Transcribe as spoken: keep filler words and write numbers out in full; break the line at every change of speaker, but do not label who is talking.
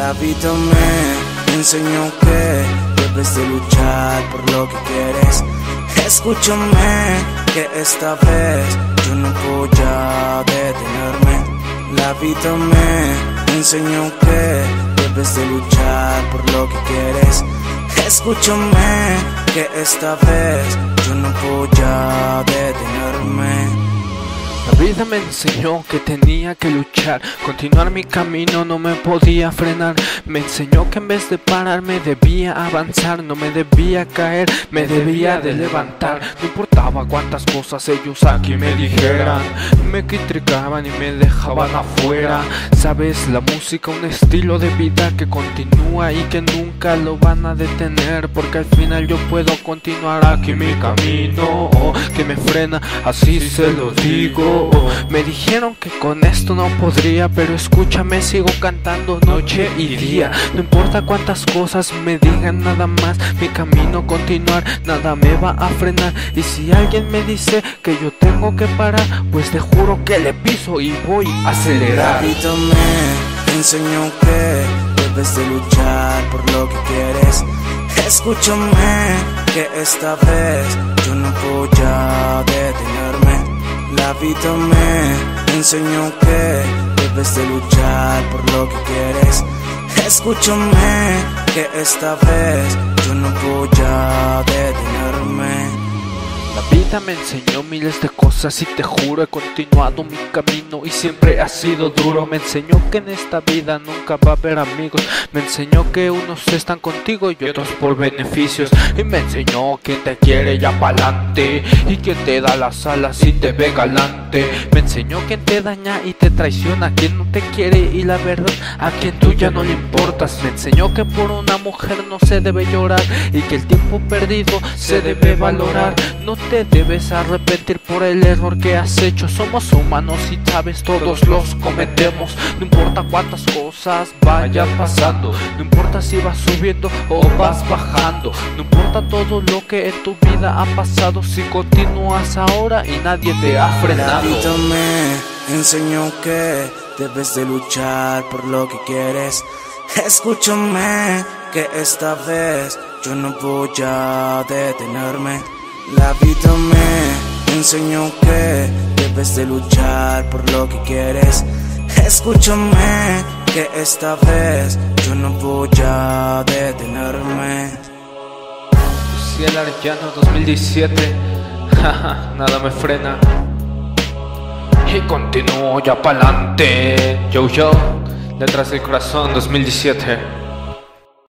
La vida me enseñó que debes de luchar por lo que quieres. Escúchame, que esta vez yo no voy a detenerme. La vida me enseñó que debes de luchar por lo que quieres. Escúchame, que esta vez yo no voy a detenerme.
La vida me enseñó que tenía que luchar, continuar mi camino, no me podía frenar. Me enseñó que en vez de pararme debía avanzar, no me debía caer, me debía de levantar. No importaba cuántas cosas ellos aquí me dijeran, me criticaban y me dejaban afuera. Sabes, la música, un estilo de vida que continúa y que nunca lo van a detener, porque al final yo puedo continuar aquí mi camino, que me frena, así se lo digo. Me dijeron que con esto no podría, pero escúchame, sigo cantando noche y día. No importa cuántas cosas me digan, nada más mi camino continuar, nada me va a frenar. Y si alguien me dice que yo tengo que parar, pues te juro que le piso y voy a acelerar.
La vida me enseñó que debes de luchar por lo que quieres. Escúchame, que esta vez yo no voy a detenerme. La vida me enseñó que debes de luchar por lo que quieres. Escúchame, que esta vez yo no voy a detenerme.
La vida me enseñó miles de cosas y te juro he continuado mi camino y siempre ha sido duro. Me enseñó que en esta vida nunca va a haber amigos. Me enseñó que unos están contigo y otros por beneficios. Y me enseñó quien te quiere ya pa'lante y quien te da las alas y te ve galante. Me enseñó quien te daña y te traiciona, quien no te quiere y la verdad a quien tú ya no le importas. Me enseñó que por una mujer no se debe llorar y que el tiempo perdido se debe valorar. No te debes arrepentir por el error que has hecho. Somos humanos y sabes, todos los cometemos. No importa cuántas cosas vayan pasando, no importa si vas subiendo o vas bajando, no importa todo lo que en tu vida ha pasado, si continúas ahora y nadie te ha frenado.
La vida me enseñó que debes de luchar por lo que quieres. Escúchame, que esta vez yo no voy a detenerme. La vida me enseñó que debes de luchar por lo que quieres. Escúchame, que esta vez yo no voy a detenerme.
Ciel Arellano dos mil diecisiete, jaja, nada me frena y continúo ya pa'lante. Yo yo, Letras del Corazón dos mil diecisiete.